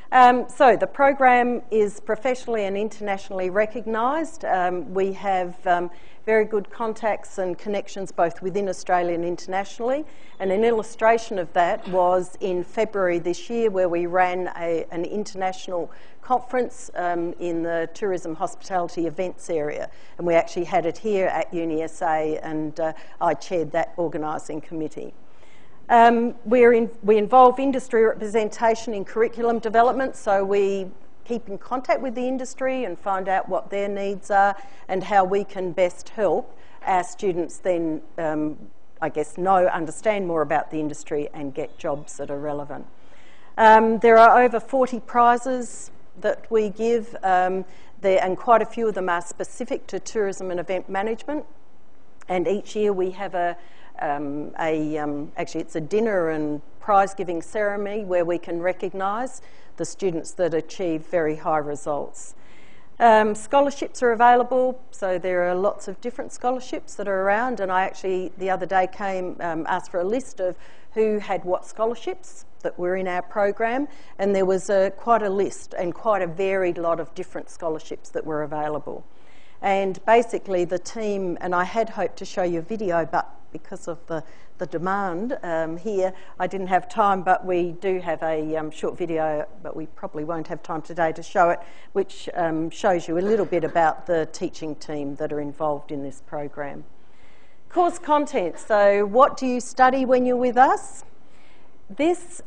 So the program is professionally and internationally recognised. We have very good contacts and connections both within Australia and internationally. And an illustration of that was in February this year, where we ran an international conference in the tourism hospitality events area. And we actually had it here at UniSA, and I chaired that organising committee. We involve industry representation in curriculum development, so we keep in contact with the industry and find out what their needs are and how we can best help our students then, I guess, understand more about the industry and get jobs that are relevant. There are over 40 prizes that we give, and quite a few of them are specific to tourism and event management. And each year we have actually it's a dinner and prize-giving ceremony where we can recognise the students that achieve very high results. Scholarships are available, so there are lots of different scholarships that are around, and I actually the other day asked for a list of who had what scholarships that were in our program, and there was quite a list and quite a varied lot of different scholarships that were available. And basically the team, and I had hoped to show you a video, but because of the demand here, I didn't have time, but we do have a short video, but we probably won't have time today to show it, which shows you a little bit about the teaching team that are involved in this program. Course content. So what do you study when you're with us? This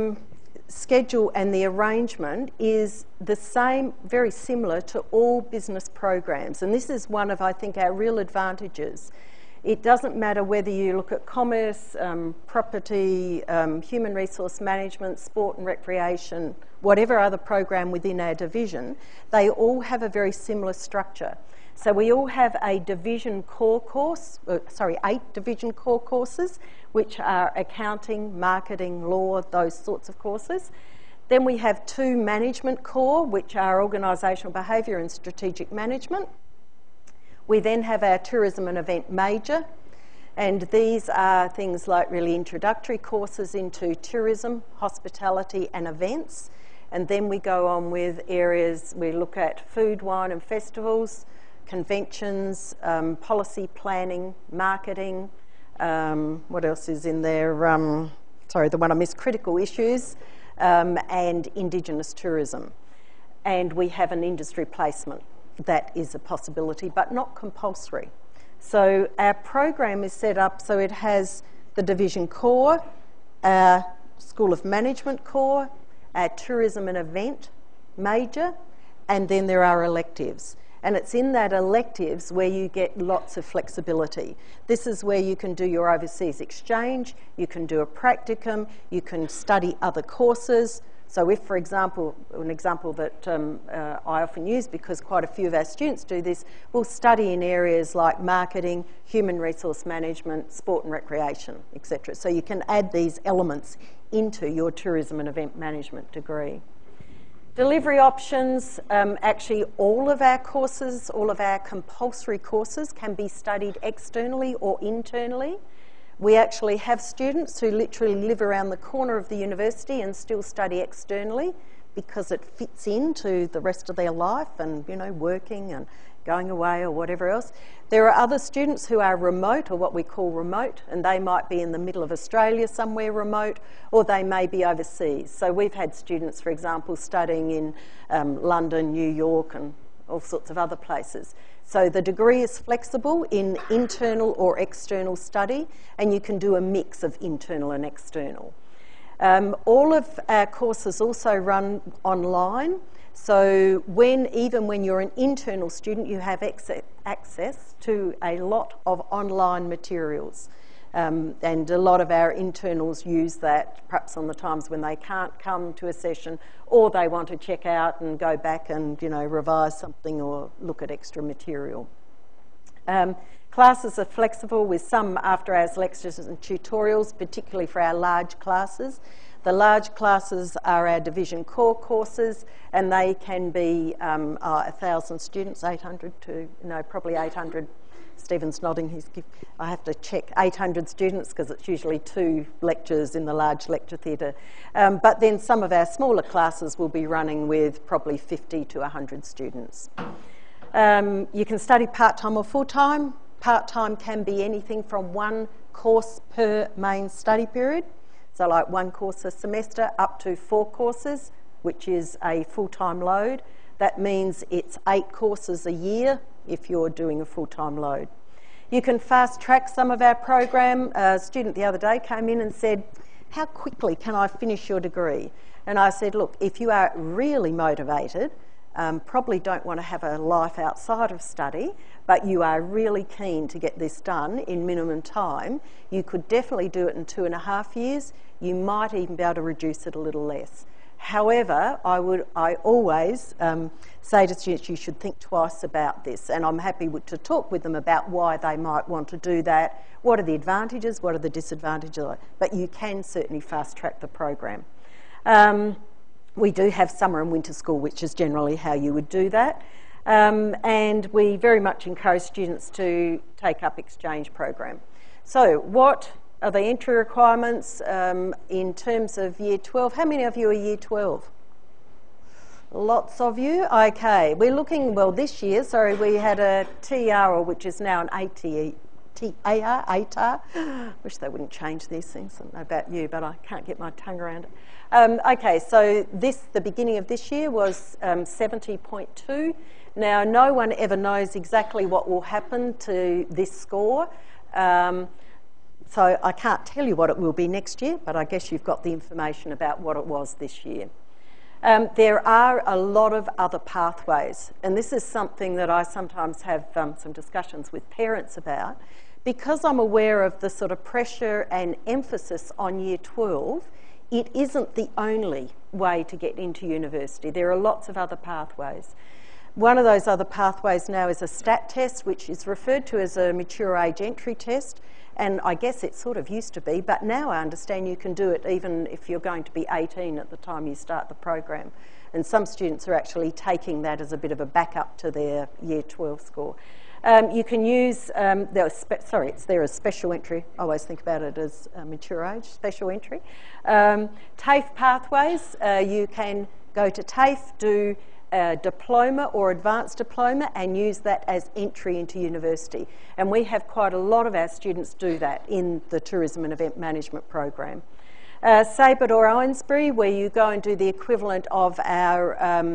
schedule and the arrangement is the same, very similar to all business programs, and this is one of, I think, our real advantages. It doesn't matter whether you look at commerce, property, human resource management, sport and recreation, whatever other program within our division, they all have a very similar structure. So we all have a division core course, 8 division core courses, which are accounting, marketing, law, those sorts of courses. Then we have 2 management core, which are organisational behaviour and strategic management. We then have our tourism and event major, and these are things like really introductory courses into tourism, hospitality and events. And then we go on with areas, we look at food, wine and festivals, conventions, policy planning, marketing, what else is in there? Sorry, the one I missed, critical issues, and indigenous tourism. And we have an industry placement. That is a possibility, but not compulsory. So our program is set up so it has the division core, our School of Management core, our tourism and event major, and then there are electives. And it's in that electives where you get lots of flexibility. This is where you can do your overseas exchange, you can do a practicum, you can study other courses. So if, for example, an example that I often use because quite a few of our students do this, we'll study in areas like marketing, human resource management, sport and recreation, etc. So you can add these elements into your tourism and event management degree. Delivery options, actually all of our courses, all of our compulsory courses can be studied externally or internally. We actually have students who literally live around the corner of the university and still study externally because it fits into the rest of their life and, you know, working and going away or whatever else. There are other students who are remote, or what we call remote, and they might be in the middle of Australia somewhere remote, or they may be overseas. So we've had students, for example, studying in London, New York and all sorts of other places. So the degree is flexible in internal or external study, and you can do a mix of internal and external. All of our courses also run online, so even when you're an internal student, you have access to a lot of online materials. And a lot of our internals use that perhaps on the times when they can't come to a session, or they want to check out and go back and, you know, revise something or look at extra material. Classes are flexible with some after-hours lectures and tutorials, particularly for our large classes. The large classes are our division core courses, and they can be 1,000 students, 800 to, no, probably 800 Stephen's nodding. I have to check 800 students because it's usually 2 lectures in the large lecture theatre. But then some of our smaller classes will be running with probably 50 to 100 students. You can study part-time or full-time. Part-time can be anything from 1 course per main study period, so like 1 course a semester, up to 4 courses, which is a full-time load. That means it's 8 courses a year if you're doing a full-time load. You can fast-track some of our program. A student the other day came in and said, how quickly can I finish your degree? And I said, look, if you are really motivated, probably don't want to have a life outside of study, but you are really keen to get this done in minimum time, you could definitely do it in 2.5 years. You might even be able to reduce it a little less. However, I always say to students you should think twice about this, and I'm happy to talk with them about why they might want to do that, what are the advantages, what are the disadvantages, but you can certainly fast track the program. We do have summer and winter school, which is generally how you would do that. And we very much encourage students to take up exchange program. So what are the entry requirements in terms of Year 12? How many of you are Year 12? Lots of you? Okay, we're looking, well this year, sorry, we had a TR, which is now an ATE. ATAR. Wish they wouldn't change these things. I don't know about you, but I can't get my tongue around it. Okay, so the beginning of this year was 70.2. Now, no one ever knows exactly what will happen to this score. So I can't tell you what it will be next year, but I guess you've got the information about what it was this year. There are a lot of other pathways, and this is something that I sometimes have some discussions with parents about. Because I'm aware of the sort of pressure and emphasis on Year 12, it isn't the only way to get into university. There are lots of other pathways. One of those other pathways now is a STAT test, which is referred to as a mature age entry test, and I guess it sort of used to be, but now I understand you can do it even if you're going to be 18 at the time you start the program. And some students are actually taking that as a bit of a backup to their Year 12 score. You can use, it's there as special entry. I always think about it as mature age, special entry. TAFE pathways, you can go to TAFE, do a diploma or advanced diploma and use that as entry into university. And we have quite a lot of our students do that in the tourism and event management program. SABIT or Owensbury, where you go and do the equivalent of our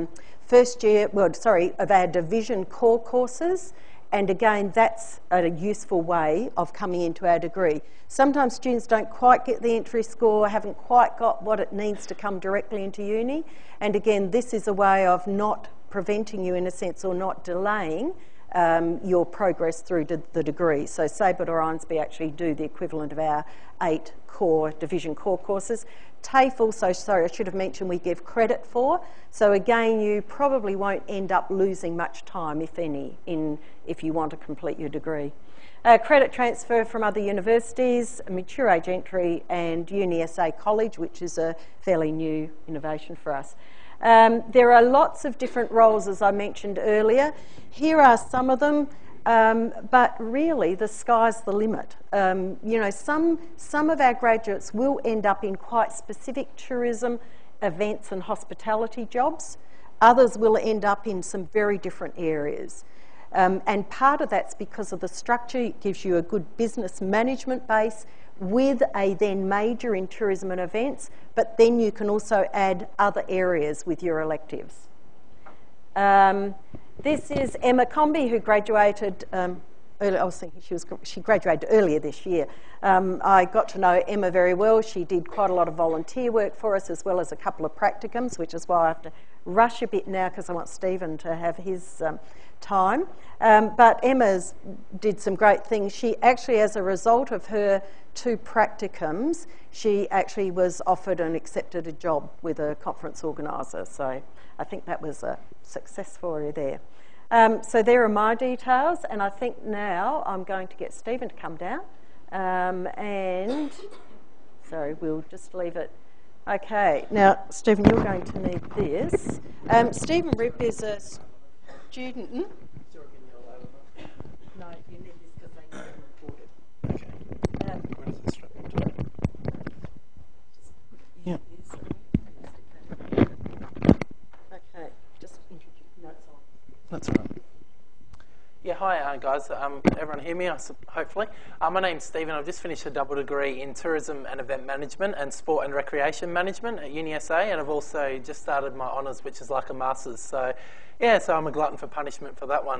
of our division core courses. And again, that's a useful way of coming into our degree. Sometimes students don't quite get the entry score, haven't quite got what it needs to come directly into uni. And again, this is a way of not preventing you in a sense or not delaying your progress through the degree. So SABIT or Owensbury actually do the equivalent of our 8 core division core courses. TAFE also, sorry, I should have mentioned we give credit for. So again, you probably won't end up losing much time, if any, if you want to complete your degree. Credit transfer from other universities, mature age entry, and UniSA College, which is a fairly new innovation for us. There are lots of different roles, as I mentioned earlier. Here are some of them, but really the sky's the limit. You know, some of our graduates will end up in quite specific tourism, events and hospitality jobs. Others will end up in some very different areas. And part of that's because of the structure. It gives you a good business management base with a then major in tourism and events, but then you can also add other areas with your electives. This is Emma Comby, who graduated I was thinking she graduated earlier this year. I got to know Emma very well. She did quite a lot of volunteer work for us, as well as a couple of practicums, which is why I have to rush a bit now because I want Stephen to have his time. But Emma did some great things. She actually, as a result of her 2 practicums, she actually was offered and accepted a job with a conference organiser. So I think that was a success for her there. So there are my details, and I think now I'm going to get Stephen to come down. And sorry, we'll just leave it. Okay, now Stephen, you're going to need this. Stephen Rip is a student. No, you need this hi guys. Everyone hear me, hopefully. My name's Stephen. I've just finished a double degree in Tourism and Event Management and Sport and Recreation Management at UniSA, and I've also just started my honours, which is like a master's. So, yeah, so I'm a glutton for punishment for that one.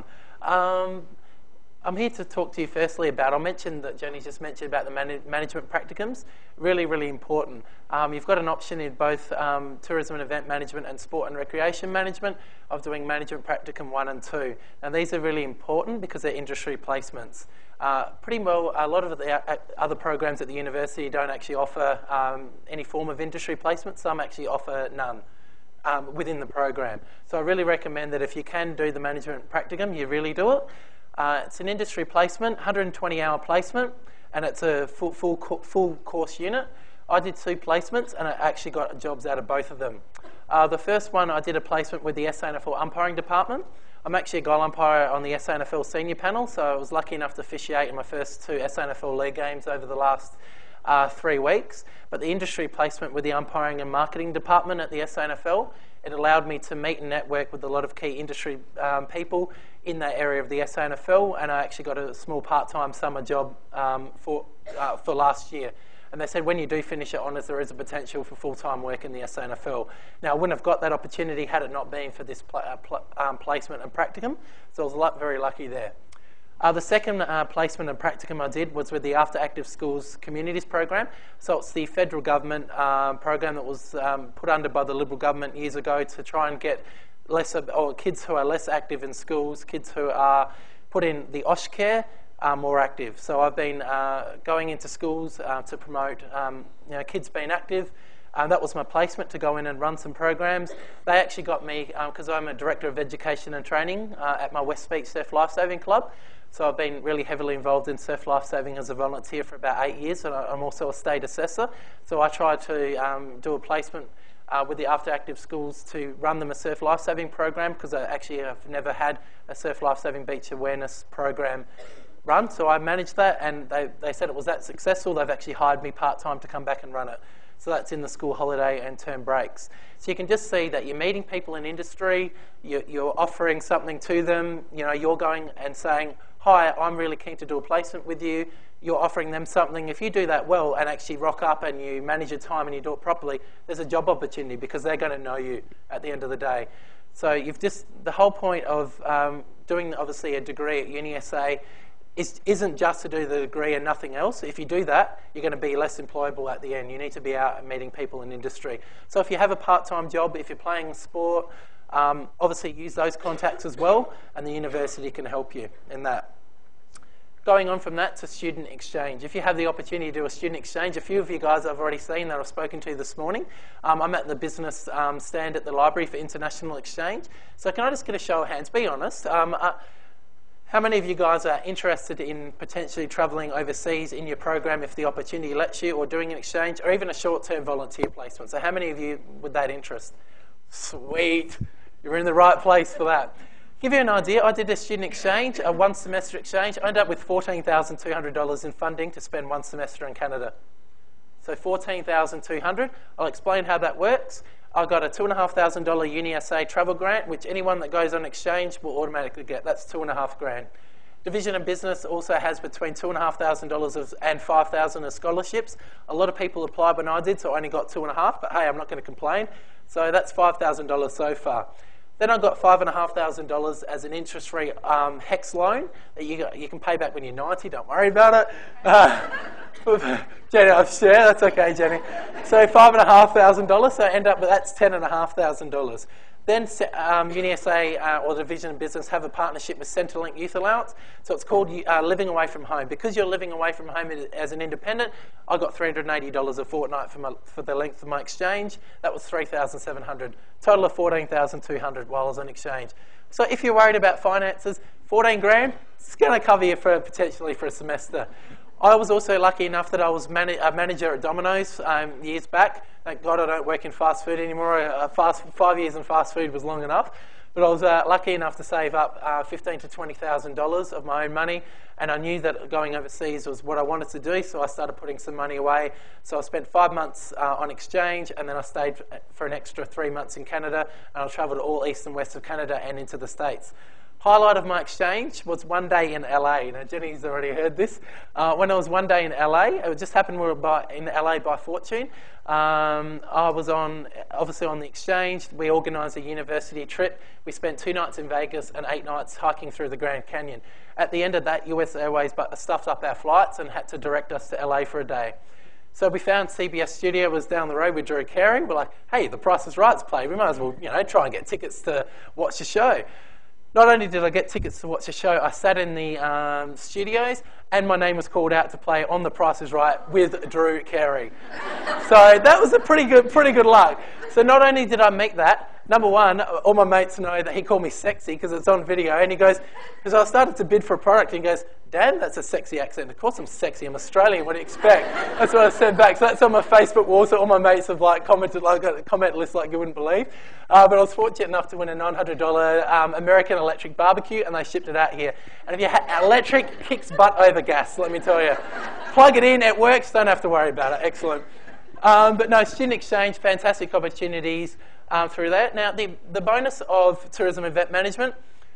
I'm here to talk to you firstly about, I'll mention that Jenny just mentioned about the management practicums. Really, really important. You've got an option in both Tourism and Event Management and Sport and Recreation Management of doing Management Practicum 1 and 2. Now these are really important because they're industry placements. Pretty well, a lot of the other programs at the university don't actually offer any form of industry placement. Some actually offer none. Within the program. So I really recommend that if you can do the Management Practicum, you really do it. It's an industry placement, 120-hour placement, and it's a full course unit. I did 2 placements, and I actually got jobs out of both of them. The first one, I did a placement with the SANFL umpiring department. I'm actually a goal umpire on the SANFL senior panel, so I was lucky enough to officiate in my first 2 SANFL league games over the last 3 weeks. But the industry placement with the umpiring and marketing department at the SANFL, it allowed me to meet and network with a lot of key industry people in that area of the SANFL, and I actually got a small part-time summer job for last year. And they said when you do finish at honours, there is a potential for full-time work in the SANFL. Now, I wouldn't have got that opportunity had it not been for this placement and practicum, so I was very lucky there. The second placement and practicum I did was with the After Active Schools Communities program. So it's the federal government program that was put under by the Liberal government years ago to try and get kids who are less active in schools, kids who are put in the OSH care, more active. So I've been going into schools to promote kids being active. That was my placement, to go in and run some programs. They actually got me, because I'm a Director of Education and Training at my West Beach Surf Lifesaving Club. So I've been really heavily involved in surf lifesaving as a volunteer for about 8 years, and I'm also a state assessor. So I try to do a placement with the After Active Schools to run them a surf lifesaving program, because I actually have never had a surf lifesaving beach awareness program run. So I managed that, and they said it was that successful, they've actually hired me part-time to come back and run it. So that's in the school holiday and term breaks. So you can just see that you're meeting people in industry, you're offering something to them, you're going and saying, hi, I'm really keen to do a placement with you. You're offering them something. If you do that well and actually rock up and you manage your time and you do it properly, there's a job opportunity because they're going to know you at the end of the day. So the whole point of doing obviously a degree at UniSA isn't just to do the degree and nothing else. If you do that, you're going to be less employable at the end. You need to be out and meeting people in industry. So if you have a part-time job, if you're playing sport, obviously use those contacts as well, and the university can help you in that. Going on from that to student exchange. If you have the opportunity to do a student exchange, a few of you guys I've already seen that I've spoken to this morning. I'm at the business stand at the library for international exchange. So can I just get a show of hands? Be honest. How many of you guys are interested in potentially travelling overseas in your program if the opportunity lets you, or doing an exchange, or even a short-term volunteer placement? So how many of you with that interest? Sweet. You're in the right place for that. Give you an idea, I did a student exchange, a 1-semester exchange. I ended up with $14,200 in funding to spend 1 semester in Canada. So $14,200. I'll explain how that works. I got a $2,500 UniSA travel grant, which anyone that goes on exchange will automatically get. That's $2,500. Division of Business also has between $2,500 and $5,000 of scholarships. A lot of people applied when I did, so I only got $2,500, but hey, I'm not going to complain. So that's $5,000 so far. Then I got $5,500 as an interest-free HEX loan that you can pay back when you're 90. Don't worry about it. Jenny, I'll share. That's okay, Jenny. So $5,500. So I end up with that's $10,500. Then UniSA or the Division of Business have a partnership with Centrelink Youth Allowance. So it's called Living Away from Home. Because you're living away from home as an independent, I got $380 a fortnight for the length of my exchange. That was $3,700. Total of $14,200 while I was on exchange. So if you're worried about finances, $14,000, it's going to cover you potentially for a semester. I was also lucky enough that I was a manager at Domino's years back. Thank God I don't work in fast food anymore. 5 years in fast food was long enough. But I was lucky enough to save up $15,000 to $20,000 of my own money, and I knew that going overseas was what I wanted to do, so I started putting some money away. So I spent 5 months on exchange, and then I stayed for an extra 3 months in Canada, and I travelled all east and west of Canada and into the States. Highlight of my exchange was one day in LA. Now, Jenny's already heard this. When I was one day in LA, it just happened we were in LA by fortune. I was obviously on the exchange. We organised a university trip. We spent 2 nights in Vegas and 8 nights hiking through the Grand Canyon. At the end of that, US Airways stuffed up our flights and had to direct us to LA for a day. So we found CBS Studio was down the road with Drew Carey. We're like, hey, The Price is Right's played. We might as well, try and get tickets to watch the show. Not only did I get tickets to watch the show, I sat in the studios and my name was called out to play on The Price is Right with Drew Carey. So that was a pretty good luck. So not only did I make that, number one, all my mates know that he called me sexy because it's on video, and he goes, because I started to bid for a product, and he goes, Dan, that's a sexy accent. Of course I'm sexy, I'm Australian, what do you expect? That's what I said back. So that's on my Facebook wall, so all my mates have commented, got a comment list like you wouldn't believe. But I was fortunate enough to win a $900 American electric barbecue, and they shipped it out here. And if you electric kicks butt over gas, let me tell you. Plug it in, it works, don't have to worry about it. Excellent. But no, student exchange, fantastic opportunities through that. Now, the bonus of tourism event management,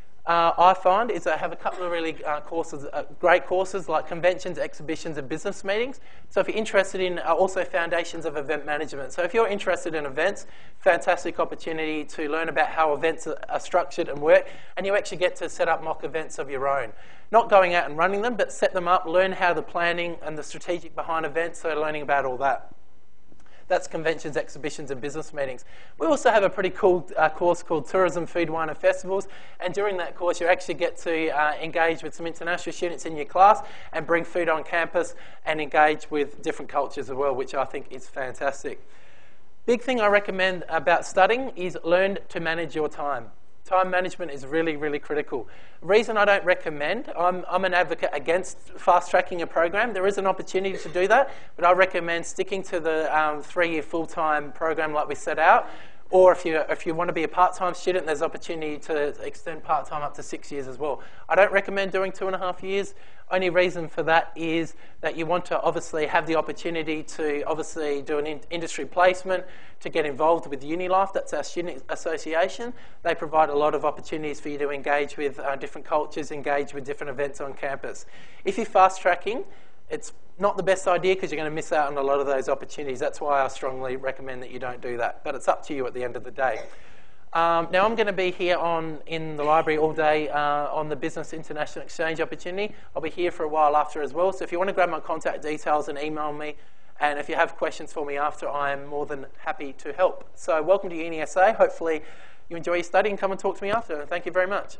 I find, is I have a couple of really great courses like conventions, exhibitions, and business meetings. So if you're interested in also foundations of event management. So if you're interested in events, fantastic opportunity to learn about how events are structured and work, and you actually get to set up mock events of your own. Not going out and running them, but set them up, learn how the planning and the strategic behind events, so learning about all that. That's conventions, exhibitions, and business meetings. We also have a pretty cool course called Tourism, Food, Wine, and Festivals. And during that course, you actually get to engage with some international students in your class and bring food on campus and engage with different cultures as well, which I think is fantastic. Big thing I recommend about studying is learn to manage your time. Time management is really, really critical. The reason I don't recommend, I'm an advocate against fast-tracking a program. There is an opportunity to do that, but I recommend sticking to the 3-year full-time program like we set out. Or if you want to be a part-time student, there's opportunity to extend part-time up to 6 years as well. I don't recommend doing 2.5 years. Only reason for that is that you want to obviously have the opportunity to obviously do an industry placement, to get involved with UniLife. That's our student association. They provide a lot of opportunities for you to engage with different cultures, engage with different events on campus. If you're fast-tracking, it's not the best idea because you're going to miss out on a lot of those opportunities. That's why I strongly recommend that you don't do that. But it's up to you at the end of the day. Now I'm going to be here in the library all day on the Business International Exchange opportunity. I'll be here for a while after as well. So if you want to grab my contact details and email me, and if you have questions for me after, I am more than happy to help. So welcome to UniSA. Hopefully you enjoy your study and come and talk to me after. Thank you very much.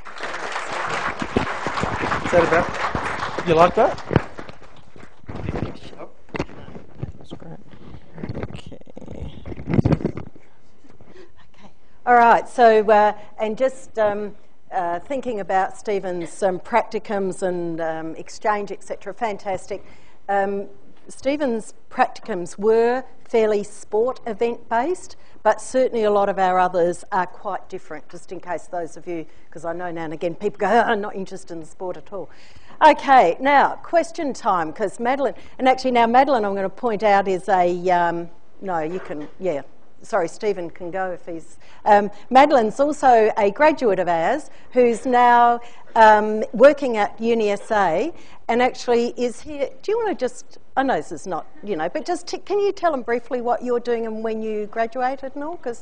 Is that about? You like that? All right, so, and just thinking about Stephen's practicums and exchange, etc., fantastic. Stephen's practicums were fairly sport event based, but certainly a lot of our others are quite different, just in case those of you, because I know now and again people go, I'm not interested in the sport at all. Okay, now, question time, because Madeline, and actually now Madeline I'm going to point out is a, no, you can, yeah. Sorry, Stephen can go if he's... Madeline's also a graduate of ours who's now working at UniSA and actually is here... Do you want to just... I know this is not, but just can you tell them briefly what you're doing and when you graduated and all? Because...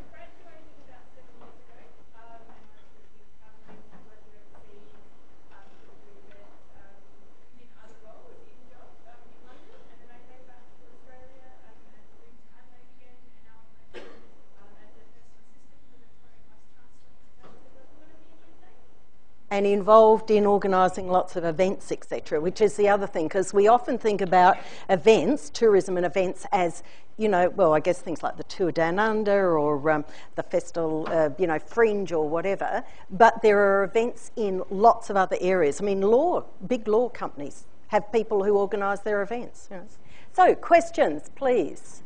and involved in organising lots of events, etc., which is the other thing, because we often think about events, tourism and events, as, well, I guess things like the Tour Down Under or the festival, Fringe or whatever, but there are events in lots of other areas. I mean, big law companies have people who organise their events. So, questions, please.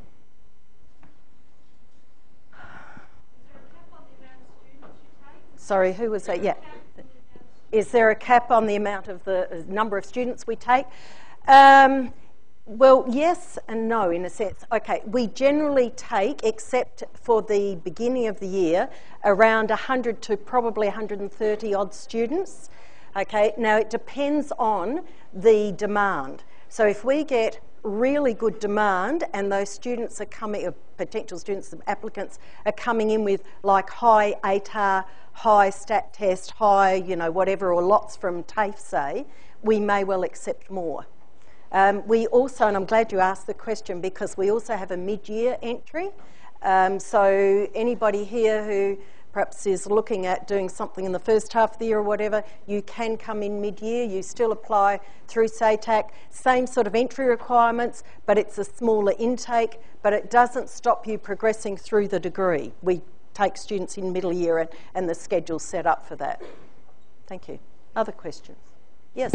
Sorry, who was that? Yeah. Is there a cap on the amount of the number of students we take? Well, yes and no, in a sense. Okay, we generally take, except for the beginning of the year, around 100 to probably 130 odd students. Okay, now it depends on the demand. So if we get really good demand and those students are coming, potential students, applicants are coming in with like high ATAR, high stat test, high, whatever, or lots from TAFE, say, we may well accept more. We also, and I'm glad you asked the question, because we also have a mid-year entry. So anybody here who perhaps is looking at doing something in the first half of the year or whatever, you can come in mid-year. You still apply through stateÄ, same sort of entry requirements, but it's a smaller intake, but it doesn't stop you progressing through the degree. We take students in middle year and the schedule's set up for that. Thank you. Other questions? Yes?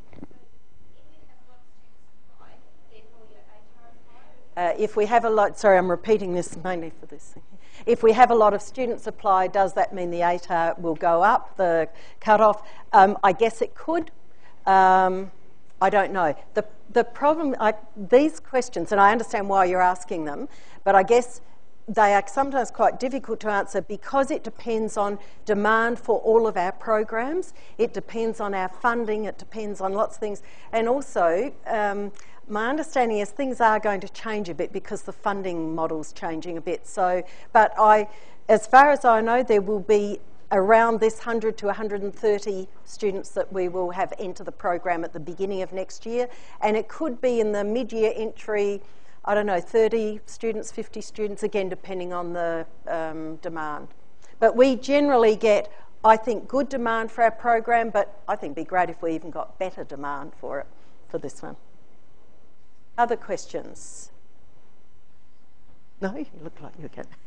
If we have a lot, sorry, I'm repeating this mainly for this thing. If we have a lot of students apply, does that mean the ATAR will go up, the cut-off? I guess it could. I don't know. The problem, these questions, and I understand why you're asking them, but I guess they are sometimes quite difficult to answer because it depends on demand for all of our programs. It depends on our funding. It depends on lots of things. And also, my understanding is things are going to change a bit because the funding model's changing a bit. So, but as far as I know, there will be around this 100 to 130 students that we will have enter the program at the beginning of next year. And it could be in the mid-year entry, I don't know, 30 students, 50 students, again, depending on the demand. But we generally get, I think, good demand for our program, but I think it'd be great if we even got better demand for it, for this one. Other questions? No? You look like you're good.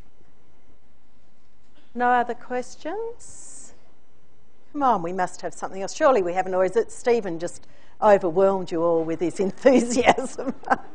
No other questions? Come on, we must have something else. Surely we haven't, or is it Stephen just overwhelmed you all with his enthusiasm?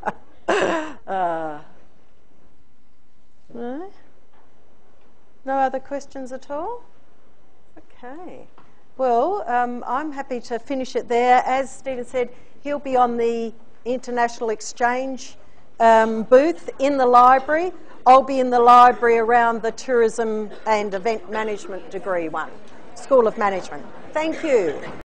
No? No other questions at all? Okay. Well, I'm happy to finish it there. As Stephen said, he'll be on the International Exchange booth in the library. I'll be in the library around the Tourism and Event Management degree one, School of Management. Thank you.